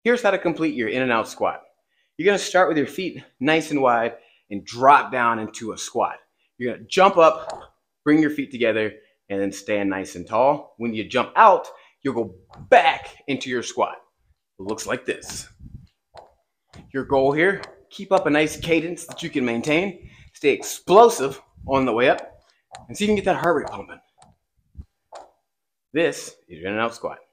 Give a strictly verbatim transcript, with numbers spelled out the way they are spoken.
Here's how to complete your in and out squat. You're going to start with your feet nice and wide and drop down into a squat. You're going to jump up, bring your feet together, and then stand nice and tall. When you jump out, you'll go back into your squat. It looks like this. Your goal here, keep up a nice cadence that you can maintain. Stay explosive on the way up, and see if you can get that heart rate pumping. This is your in and out squat.